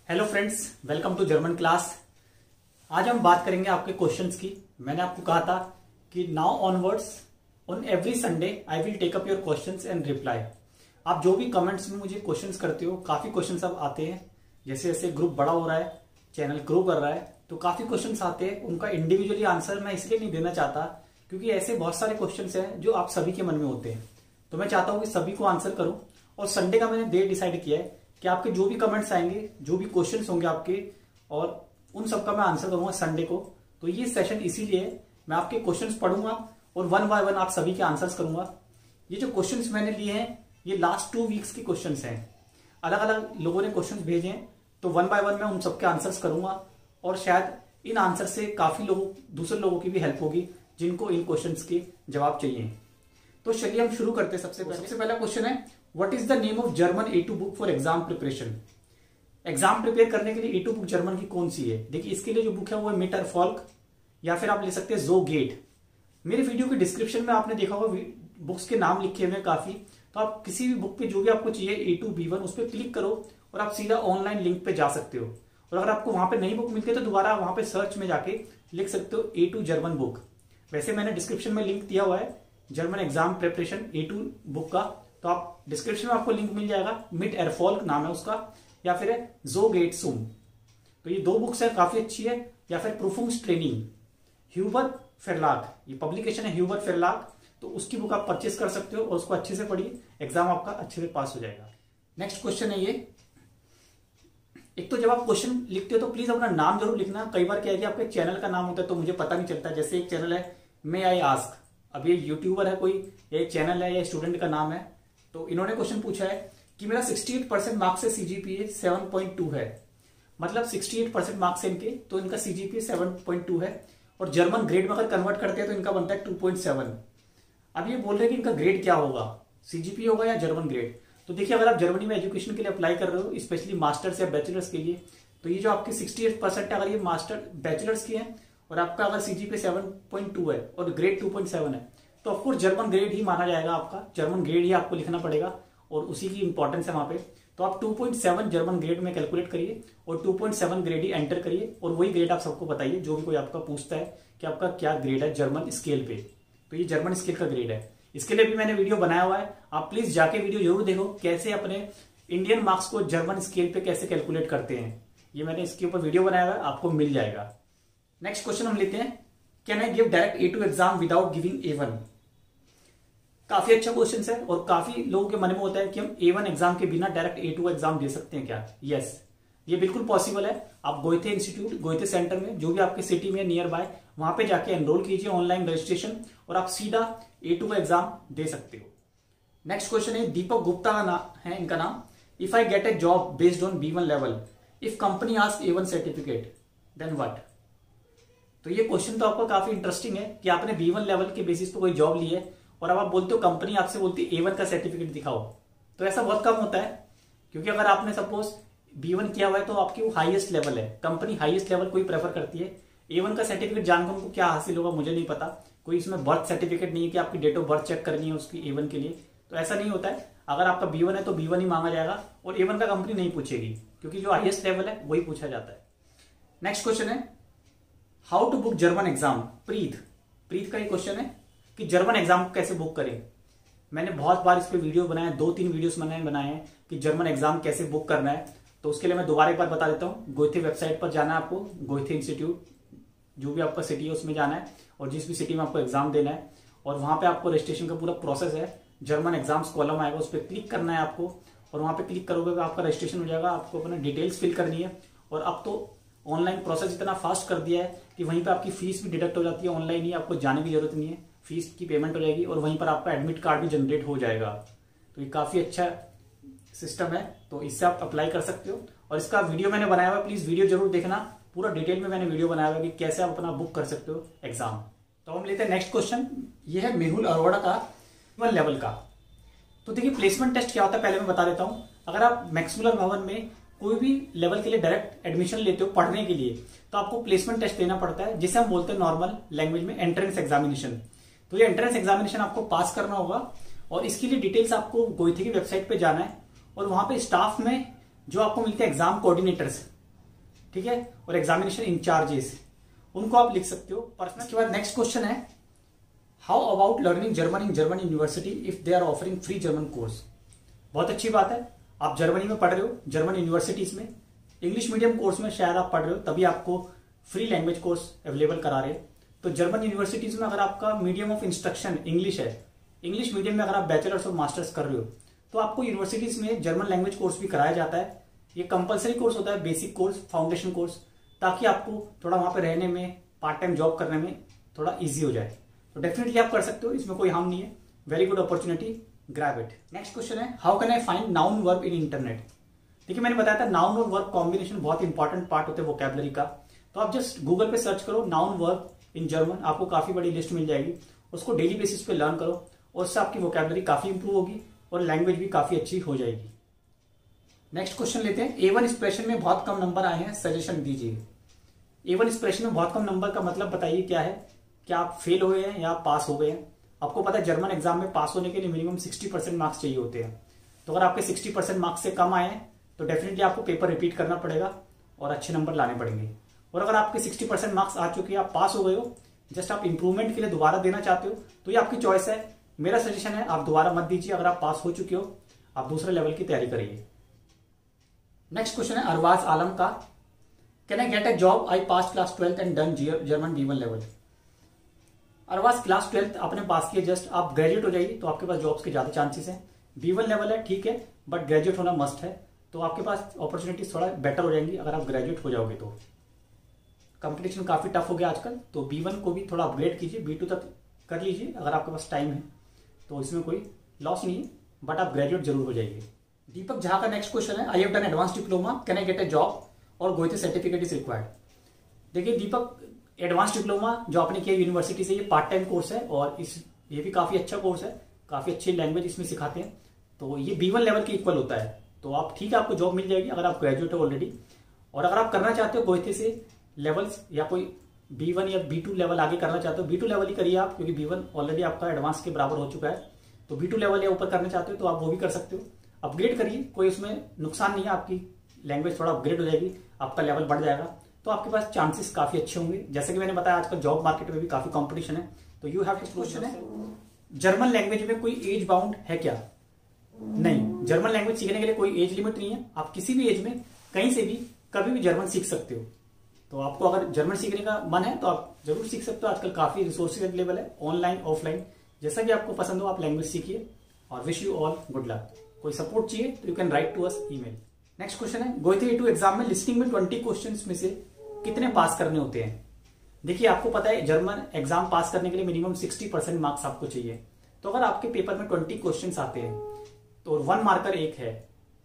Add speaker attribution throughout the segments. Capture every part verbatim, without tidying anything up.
Speaker 1: Hello friends, welcome to German class. आज हम बात करेंगे आपके क्वेश्चंस की। मैंने आपको कहा था कि now onwards on every Sunday I will take up your questions and reply. आप जो भी कमेंट्स में मुझे क्वेश्चंस करते हो, काफी क्वेश्चंस अब आते हैं। जैसे जैसे ग्रुप बड़ा हो रहा है, चैनल ग्रो कर रहा है, तो काफी क्वेश्चंस आते हैं। उनका इंडिविजुअली आंसर मैं इसलिए नहीं देना चाहता क्योंकि ऐसे बहुत सारे क्वेश्चंस हैं जो आप सभी के मन में होते हैं। तो मैं चाहता हूं कि सभी को आंसर करूं। और संडे का मैंने डे डिसाइड किया है कि आपके जो भी कमेंट्स आएंगे, जो भी क्वेश्चंस होंगे आपके, और उन सबका मैं आंसर करूंगा संडे को। तो ये सेशन इसीलिए है, मैं आपके क्वेश्चंस पढ़ूंगा और वन बाय वन आप सभी के आंसर्स करूंगा। ये जो क्वेश्चंस मैंने लिए हैं ये लास्ट टू वीक्स के क्वेश्चंस हैं। अलग अलग लोगों ने क्वेश्चंस भेजे हैं, तो वन बाय वन मैं उन सबके आंसर्स करूंगा। और शायद इन आंसर से काफी लोगों दूसरे लोगों की भी हेल्प होगी जिनको इन क्वेश्चंस के जवाब चाहिए। तो चलिए हम शुरू करते हैं। सबसे पहले सबसे पहला क्वेश्चन है, what is the name of German A two book for exam preparation. Exam prepare करने के लिए ए टू बुक जर्मन की कौन सी है? देखिए, इसके लिए जो बुक है वो है मिट एरफॉल्क, या फिर आप ले सकते हैं जो गेट। मेरे वीडियो के डिस्क्रिप्शन में आपने देखा होगा बुक्स के नाम लिखे हुए हैं काफी। तो आप किसी भी बुक पे जो भी आपको चाहिए ए टू बी वन, उस पर क्लिक करो और आप सीधा ऑनलाइन लिंक पे जा सकते हो। और अगर आपको वहां पे नई बुक मिलती है तो दोबारा वहां पे सर्च में जाके लिख सकते हो ए टू जर्मन बुक। वैसे मैंने डिस्क्रिप्शन में लिंक दिया हुआ है German exam preparation A two book का, तो आप डिस्क्रिप्शन में आपको लिंक मिल जाएगा। मिट एरफॉल्क नाम है उसका, या फिर है जो गेट सुम। तो ये दो बुक्स है, काफी अच्छी है। या फिर प्रूफुंग्स ट्रेनिंग, ह्यूबर्ट फेरलाग, ये पब्लिकेशन है ह्यूबर्ट फेरलाग। तो उसकी बुक आप परचेस कर सकते हो और उसको अच्छे से पढ़िए, एग्जाम आपका अच्छे से पास हो जाएगा। नेक्स्ट क्वेश्चन है ये। एक तो जब आप क्वेश्चन लिखते हो तो प्लीज अपना नाम जरूर लिखना। कई बार क्या है कि आपके चैनल का नाम होता है तो मुझे पता नहीं चलता। जैसे एक चैनल है मे आई आस्क, अब ये यूट्यूबर है कोई, ये चैनल है या स्टूडेंट का नाम है। तो इन्होंने क्वेश्चन पूछा है कि मेरा अड़सठ परसेंट मार्क्स से सीजीपीए सात पॉइंट दो है, मतलब अड़सठ परसेंट मार्क्स है इनके, तो इनका सीजीपीए सात पॉइंट दो है। और जर्मन ग्रेड में अगर कन्वर्ट करते हैं तो इनका बनता है दो पॉइंट सात। अब ये बोल रहे हैं कि इनका ग्रेड क्या होगा, सीजीपीए होगा या जर्मन ग्रेड। तो देखिए, अगर आप जर्मनी में एजुकेशन के लिए अप्लाई कर रहे हो, स्पेशली मास्टर्स या बैचलर्स के लिए, तो ये जो आपके अड़सठ परसेंट है, अगर ये मास्टर बैचलर्स की है और आपका अगर सीजीपीए सात पॉइंट दो है और ग्रेड दो पॉइंट सात है, तो ऑफकोर्स जर्मन ग्रेड ही माना जाएगा आपका। जर्मन ग्रेड ही आपको लिखना पड़ेगा और उसी की इंपॉर्टेंस है वहां पे। तो आप दो पॉइंट सात जर्मन ग्रेड में कैलकुलेट करिए और दो पॉइंट सात ग्रेड ही एंटर करिए और वही ग्रेड आप सबको बताइए जो भी कोई आपका पूछता है कि आपका क्या ग्रेड है जर्मन स्केल पे। तो ये जर्मन स्केल का ग्रेड है। इसके लिए भी मैंने वीडियो बनाया हुआ है, आप प्लीज जाके वीडियो जरूर देखो, कैसे अपने इंडियन मार्क्स को जर्मन स्केल पे कैसे कैलकुलेट करते हैं। ये मैंने इसके ऊपर वीडियो बनाया हुआ है, आपको मिल जाएगा। नेक्स्ट क्वेश्चन हम लेते हैं, can I give direct A two exam without giving A one. काफी अच्छा क्वेश्चन है और काफी लोगों के मन में होता है कि हम ए वन एग्जाम के बिना डायरेक्ट ए टू एग्जाम दे सकते हैं क्या? यस, ये बिल्कुल पॉसिबल है। आप गोयथे इंस्टीट्यूट, गोयथे सेंटर में, जो भी आपके सिटी में नियर बाय, वहां पे जाके एनरोल कीजिए ऑनलाइन रजिस्ट्रेशन और आप सीधा ए टू का एग्जाम दे सकते हो। नेक्स्ट क्वेश्चन है, दीपक गुप्ता का नाम है इनका नाम। If I get a job based on B one level, if company ask A one certificate then what. तो ये क्वेश्चन तो आपका काफी इंटरेस्टिंग है कि आपने बी वन लेवल के बेसिस पे कोई जॉब ली है और अब आप बोलते हो, कंपनी आपसे बोलती है ए वन का सर्टिफिकेट दिखाओ। तो ऐसा बहुत कम होता है, क्योंकि अगर आपने सपोज बी वन किया हुआ है तो आपकी वो हाईएस्ट लेवल है। कंपनी हाईएस्ट लेवल को ही प्रेफर करती है। ए वन का सर्टिफिकेट जानकर उनको क्या हासिल होगा मुझे नहीं पता। कोई इसमें बर्थ सर्टिफिकेट नहीं है कि आपकी डेट ऑफ बर्थ चेक करनी है उसकी ए वन के लिए, तो ऐसा नहीं होता है। अगर आपका बी वन है तो बी वन ही मांगा जाएगा और ए वन का कंपनी नहीं पूछेगी, क्योंकि जो हाईएस्ट लेवल है वही पूछा जाता है। नेक्स्ट क्वेश्चन है, how to book German exam. Preet Preet का ये क्वेश्चन है कि जर्मन एग्जाम को कैसे बुक करें। मैंने बहुत बार इस पे वीडियो बनाए, दो तीन वीडियोस मैंने बनाए हैं कि जर्मन एग्जाम कैसे बुक करना है। तो उसके लिए मैं दोबारा एक बार बता देता हूँ। गोयथे वेबसाइट पर जाना है आपको, गोयथे इंस्टीट्यूट, जो भी आपका सिटी है उसमें जाना है और जिस भी सिटी में आपको एग्जाम देना है, और वहां पे आपको रजिस्ट्रेशन का पूरा प्रोसेस है। जर्मन एग्जाम्स कॉलम आएगा, उस पर क्लिक करना है आपको और वहां पे क्लिक करोगे तो आपका रजिस्ट्रेशन हो जाएगा। आपको अपना डिटेल्स फिल करनी है। और अब तो ऑनलाइन प्रोसेस इतना फास्ट कर दिया है कि वहीं पर आपकी फीस भी डिडक्ट हो जाती है ऑनलाइन ही, आपको जाने की जरूरत नहीं है, फीस की पेमेंट हो जाएगी और वहीं पर आपका एडमिट कार्ड भी जनरेट हो जाएगा। तो ये काफी अच्छा सिस्टम है, तो इससे आप अप्लाई कर सकते हो। और इसका वीडियो मैंने बनाया हुआ है, प्लीज वीडियो जरूर देखना। पूरा डिटेल में मैंने वीडियो बनाया हुआ है कि कैसे आप अपना बुक कर सकते हो एग्जाम। तो हम लेते हैं नेक्स्ट क्वेश्चन। ये है मेहुल अरोड़ा का वन लेवल का। तो देखिए, प्लेसमेंट टेस्ट क्या होता है पहले मैं बता देता हूँ। अगर आप मैक्स मुलर भवन में कोई भी लेवल के लिए डायरेक्ट एडमिशन लेते हो पढ़ने के लिए, तो आपको प्लेसमेंट टेस्ट देना पड़ता है, जिसे हम बोलते हैं नॉर्मल लैंग्वेज में एंट्रेंस एग्जामिनेशन। तो ये एंट्रेंस एग्जामिनेशन आपको पास करना होगा और इसके लिए डिटेल्स आपको गोयथे की वेबसाइट पे जाना है और वहां पे स्टाफ में जो आपको मिलते हैं एग्जाम कोऑर्डिनेटर्स, ठीक है, और एग्जामिनेशन इंचार्जेस उनको आप लिख सकते हो पर्सनल। के बाद नेक्स्ट क्वेश्चन है, how about learning German in German university if they are offering free German course. बहुत अच्छी बात है, आप जर्मनी में पढ़ रहे हो, जर्मन यूनिवर्सिटीज में इंग्लिश मीडियम कोर्स में शायद आप पढ़ रहे हो, तभी आपको फ्री लैंग्वेज कोर्स अवेलेबल करा रहे हैं। तो जर्मन यूनिवर्सिटीज में अगर आपका मीडियम ऑफ इंस्ट्रक्शन इंग्लिश है, इंग्लिश मीडियम में अगर आप बैचलर्स और मास्टर्स कर रहे हो, तो आपको यूनिवर्सिटीज में जर्मन लैंग्वेज कोर्स भी कराया जाता है। ये कंपलसरी कोर्स होता है, बेसिक कोर्स, फाउंडेशन कोर्स, ताकि आपको थोड़ा वहां पे रहने में, पार्ट टाइम जॉब करने में थोड़ा इजी हो जाए। तो डेफिनेटली आप कर सकते हो, इसमें कोई हार्म नहीं है। Very good opportunity, grab it. Next question है, how can I find noun verb in internet. देखिए मैंने बताया था नाउन और वर्ब कॉम्बिनेशन बहुत इंपॉर्टेंट पार्ट होते हैं वोकैबुलरी का। तो आप जस्ट गूगल पे सर्च करो नाउन वर्ब इन जर्मन, आपको काफी बड़ी लिस्ट मिल जाएगी। उसको डेली बेसिस पे लर्न करो और उससे आपकी वोकैबुलरी काफी इंप्रूव होगी और लैंग्वेज भी काफी अच्छी हो जाएगी। नेक्स्ट क्वेश्चन लेते हैं, ए वन एक्सप्रेशन में बहुत कम नंबर आए हैं, सजेशन दीजिए। ए वन एक्सप्रेशन में बहुत कम नंबर का मतलब बताइए क्या है, क्या आप फेल हुए हैं या पास हो गए हैं। आपको पता है जर्मन एग्जाम में पास होने के लिए मिनिमम साठ परसेंट मार्क्स चाहिए होते हैं। तो अगर आपके साठ परसेंट मार्क्स से कम आए हैं तो डेफिनेटली आपको पेपर रिपीट करना पड़ेगा और अच्छे नंबर लाने पड़ेंगे। और अगर आपके साठ परसेंट मार्क्स आ चुके हैं, आप पास हो गए हो, जस्ट आप इंप्रूवमेंट के लिए दोबारा देना चाहते हो, तो ये आपकी चॉइस है। मेरा सजेशन है आप दोबारा मत दीजिए। अगर आप पास हो चुके हो, आप दूसरे लेवल की तैयारी करिए। नेक्स्ट क्वेश्चन है अरवाज आलम का, can I get a job, I pass class twelfth and done German B one level. Arwaz class twelfth आपने पास किया, जस्ट आप ग्रेजुएट हो जाइए तो आपके पास जॉब्स के ज्यादा चांसेस हैं। बी वन लेवल है ठीक है, बट ग्रेजुएट होना मस्ट है, तो आपके पास अपॉर्चुनिटीज थोड़ा बेटर हो जाएंगी अगर आप ग्रेजुएट हो जाओगे। तो कंपटीशन काफी टफ हो गया आजकल, तो बी वन को भी थोड़ा अपग्रेड कीजिए, बी टू तक कर लीजिए अगर आपके पास टाइम है, तो इसमें कोई लॉस नहीं है, बट आप ग्रेजुएट जरूर हो जाइए। दीपक झा का नेक्स्ट क्वेश्चन है, I have done advance diploma, can I get a job और गोइथे सर्टिफिकेट इज रिक्वायर्ड। देखिए दीपक, एडवांस डिप्लोमा जो आपने किया यूनिवर्सिटी से, ये पार्ट टाइम कोर्स है और इस ये भी काफी अच्छा कोर्स है, काफी अच्छी लैंग्वेज इसमें सिखाते हैं, तो ये बी वन लेवल के इक्वल होता है। तो आप ठीक है, आपको जॉब मिल जाएगी अगर आप ग्रेजुएट हो ऑलरेडी। और अगर आप करना चाहते हो गोइथे से लेवल्स या कोई बी वन या बी टू लेवल आगे करना चाहते हो, बी टू लेवल ही करिए आप, क्योंकि बी वन ऑलरेडी आपका एडवांस के बराबर हो चुका है। तो बी टू लेवल या ऊपर करना चाहते हो तो आप वो भी कर सकते हो, अपग्रेड करिए, कोई उसमें नुकसान नहीं है, आपकी लैंग्वेज थोड़ा अपग्रेड हो जाएगी, आपका लेवल बढ़ जाएगा, तो आपके पास चांसेस काफी अच्छे होंगे। जैसे कि मैंने बताया आजकल जॉब मार्केट में भी काफी कंपटीशन है, तो यू हैव टू क्वेश्चन है, जर्मन लैंग्वेज में कोई एज बाउंड है क्या। नहीं, जर्मन लैंग्वेज सीखने के लिए कोई एज लिमिट नहीं है, आप किसी भी एज में कहीं से भी कभी भी जर्मन सीख सकते हो। तो आपको अगर जर्मन सीखने का मन है तो आप जरूर सीख सकते हो, आजकल काफी रिसोर्सेज अवेलेबल है ऑनलाइन ऑफलाइन, जैसा कि आपको पसंद हो आप लैंग्वेज सीखिए। और wish you all good luck. कोई सपोर्ट चाहिए तो you can write to us email. Next question है, गोइथे ए टू एग्जाम में लिस्निंग में ट्वेंटी क्वेश्चंस में से कितने पास करने होते हैं। देखिए आपको पता है जर्मन एग्जाम पास करने के लिए मिनिमम साठ परसेंट मार्क्स आपको चाहिए। तो अगर आपके पेपर में ट्वेंटी क्वेश्चंस आते हैं तो वन मार्कर एक है,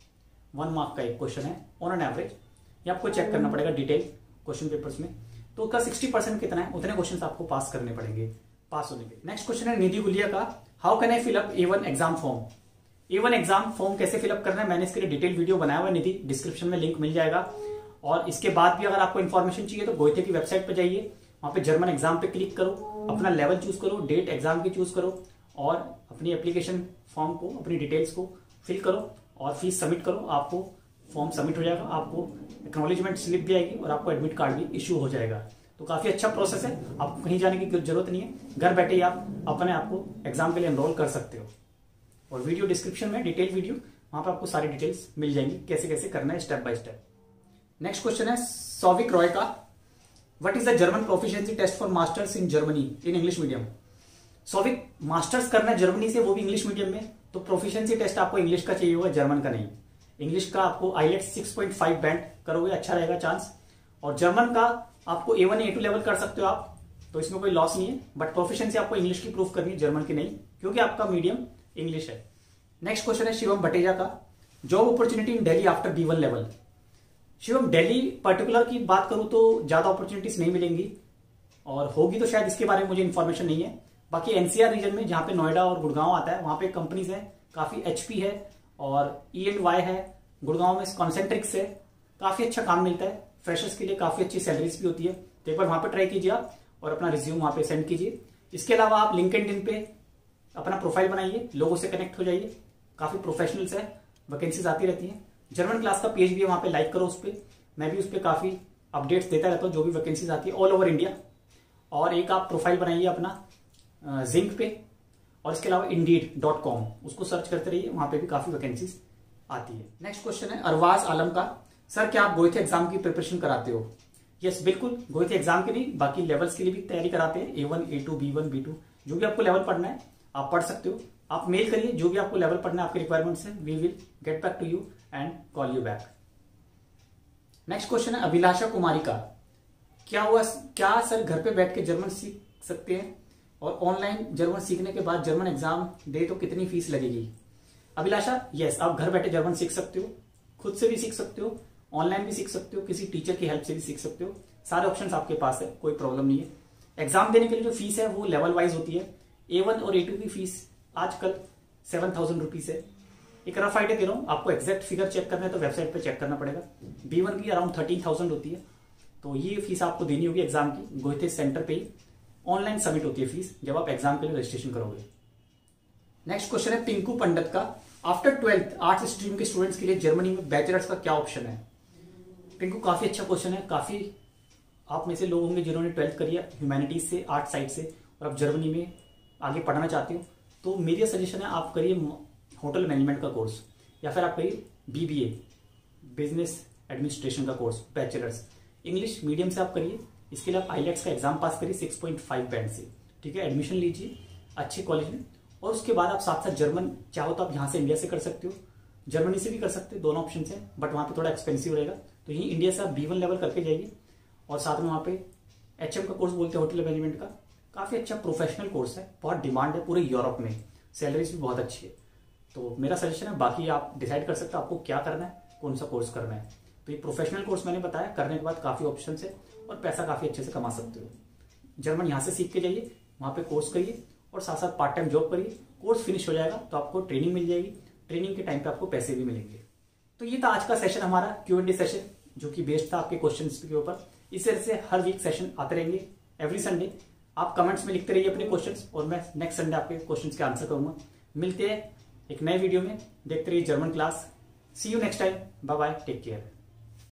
Speaker 1: वन मार्क का एक क्वेश्चन है ऑन एन एवरेज, ये आपको चेक करना पड़ेगा डिटेल क्वेश्चन पेपर्स में। तो उसका साठ परसेंट कितना है, उतने क्वेश्चंस आपको पास करने पड़ेंगे पास होने के। नेक्स्ट क्वेश्चन है निधि गुलिया का, how can I fill up A one exam form. A one exam form कैसे फिलअप करना है, मैंने इसके लिए डिटेल वीडियो बनाया हुआ है, निधि डिस्क्रिप्शन में लिंक मिल जाएगा। और इसके बाद भी अगर आपको इन्फॉर्मेशन चाहिए तो गोइथे की वेबसाइट पर जाइए, वहां पे जर्मन एग्जाम पे क्लिक करो, अपना लेवल चूज करो, डेट एग्जाम की चूज करो और अपनी एप्लीकेशन फॉर्म को, अपनी डिटेल्स को फिल करो और फीस सबमिट करो। आपको फॉर्म सबमिट हो जाएगा, आपको एक्नॉलेजमेंट स्लिप भी आएगी और आपको एडमिट कार्ड भी इश्यू हो जाएगा। तो काफी अच्छा प्रोसेस है, आपको कहीं जाने की जरूरत नहीं है, घर बैठे ही आप अपने आपको एग्जाम के लिए एनरोल कर सकते हो। और वीडियो डिस्क्रिप्शन में डिटेल वीडियो, वहां पर आपको सारी डिटेल्स मिल जाएंगी कैसे कैसे करना है step by step. Next question है सौविक रॉय का, what is the German proficiency test for masters in Germany in English medium. Souvik, masters करना है जर्मनी से, वो भी इंग्लिश मीडियम में, तो प्रोफिशिएंसी टेस्ट आपको इंग्लिश का चाहिए होगा, जर्मन का नहीं। इंग्लिश का आपको IELTS six point five band करोगे, अच्छा रहेगा चांस। और जर्मन का आपको A one A two level कर सकते हो आप, तो इसमें कोई लॉस नहीं है, बट प्रोफिशिएंसी आपको इंग्लिश की प्रूफ करनी है, जर्मन की नहीं, क्योंकि आपका मीडियम इंग्लिश है। नेक्स्ट क्वेश्चन है शिवम भटेजा का, job opportunity in Delhi after B one level. Shivam, Delhi particular की बात करूं तो ज्यादा अपॉर्चुनिटीज नहीं मिलेंगी, और होगी तो शायद इसके बारे में मुझे इन्फॉर्मेशन नहीं है। बाकी एनसीआर रीजन में जहां पे नोएडा और गुड़गांव आता है, वहां पे कंपनीज है काफी, एचपी है और ई एंड वाई है, गुड़गांव में कॉन्सेंट्रिक्स है, काफी अच्छा काम मिलता है, फ्रेशर्स के लिए काफी अच्छी सैलरीज भी होती है। तो एक बार वहां पे ट्राई कीजिए आप और अपना रिज्यूम वहां पे सेंड कीजिए। इसके अलावा आप लिंक्डइन पे अपना प्रोफाइल बनाइए, लोगों से कनेक्ट हो जाइए, काफी प्रोफेशनल्स है, वैकेंसीज आती रहती हैं। जर्मन क्लास का पेज भी है, वहां पे लाइक करो उस पर, मैं भी उस पर काफी अपडेट्स देता रहता हूँ जो भी वैकेंसीज आती है ऑल ओवर इंडिया। और एक आप प्रोफाइल बनाइए अपना जिंक पे, और इसके अलावा इंडीड डॉट कॉम उसको सर्च करते रहिए, वहां पे भी काफी वैकेंसीज आती है। नेक्स्ट क्वेश्चन है अरवाज आलम का, सर क्या आप गोयथे एग्जाम की प्रिपरेशन कराते हो? यस बिल्कुल, गोयथे एग्जाम के नहीं बाकी लेवल्स के लिए भी तैयारी कराते हैं। A one, A two, B one, B two, जो भी आपको लेवल पढ़ना है आप पढ़ सकते हो। आप मेल करिए जो भी आपको लेवल पढ़ना है, आपके रिक्वायरमेंट्स है, we will get back to you and call you back. Next question है अभिलाषा कुमारी का, क्या हुआ क्या सर घर पे बैठ के जर्मन सीख सकते हैं और ऑनलाइन जर्मन सीखने के बाद जर्मन एग्जाम दे तो कितनी फीस लगेगी? अभिलाषा यस, आप घर बैठे जर्मन सीख सकते हो, खुद से भी सीख सकते हो, ऑनलाइन भी सीख सकते हो, किसी टीचर की हेल्प से भी सीख सकते हो। सारे ऑप्शंस आपके पास है, कोई प्रॉब्लम नहीं है। एग्जाम देने के लिए जो फीस है वो लेवल वाइज होती है। ए वन और ए टू की फीस आजकल सेवन थाउजेंड रुपीज है। एक रफ आइडिया दे रहा हूँ, आपको एग्जैक्ट फिगर चेक करना है तो वेबसाइट पे चेक करना पड़ेगा। बी वन की अराउंड थर्टीन थाउजेंड होती है, तो ये फीस आपको देनी होगी एग्जाम की। गोयथे सेंटर पे ही ऑनलाइन सबमिट होती है फीस जब आप एग्जाम के लिए रजिस्ट्रेशन करोगे। नेक्स्ट क्वेश्चन है पिंकू पंडित का, आफ्टर ट्वेल्थ आर्ट्स स्ट्रीम के स्टूडेंट्स के लिए जर्मनी में बैचलर्स का क्या ऑप्शन है? पिंकू काफी अच्छा क्वेश्चन है। काफी आप में से लोग होंगे जिन्होंने ट्वेल्थ करी है ह्यूमैनिटीज से, आर्ट साइड से, और आप जर्मनी में आगे पढ़ना चाहते हो तो मेरी सजेशन है आप करिए होटल मैनेजमेंट का कोर्स, या फिर आप करिए बीबीए बिजनेस एडमिनिस्ट्रेशन का कोर्स बैचलर्स। इंग्लिश मीडियम से आप करिए, इसके लिए आप आईलेट्स का एग्जाम पास करिए सिक्स पॉइंट फाइव बैंड से, ठीक है। एडमिशन लीजिए अच्छे कॉलेज में, और उसके बाद आप साथ साथ जर्मन चाहो तो आप यहाँ से इंडिया से कर सकते हो, जर्मनी से भी कर सकते हो, दोनों ऑप्शन है, बट वहाँ पे थोड़ा एक्सपेंसिव रहेगा। तो यही इंडिया से आप बी वन लेवल करके जाइए, और साथ में वहाँ पे एच एम का कोर्स बोलते हैं होटल मैनेजमेंट का, काफी अच्छा प्रोफेशनल कोर्स है, बहुत डिमांड है पूरे यूरोप में, सैलरीज भी बहुत अच्छी है। तो मेरा सजेशन है, बाकी आप डिसाइड कर सकते हो आपको क्या करना है, कौन सा कोर्स करना है। तो ये प्रोफेशनल कोर्स मैंने बताया, करने के बाद काफी ऑप्शन है और पैसा काफी अच्छे से कमा सकते हो। जर्मन यहाँ से सीख के जाइए, वहाँ पे कोर्स करिए और साथ साथ पार्ट टाइम जॉब करिए। कोर्स फिनिश हो जाएगा तो आपको ट्रेनिंग मिल जाएगी, ट्रेनिंग के टाइम पे आपको पैसे भी मिलेंगे। तो ये था आज का सेशन हमारा क्यू एंड डी सेशन, जो कि बेस्ड था आपके क्वेश्चंस के ऊपर। इस तरह से हर वीक सेशन आते रहेंगे एवरी संडे। आप कमेंट्स में लिखते रहिए अपने क्वेश्चंस, और मैं नेक्स्ट संडे आपके क्वेश्चंस के आंसर करूंगा। मिलते हैं एक नए वीडियो में, देखते रहिए German class. See you next time, bye bye, take care.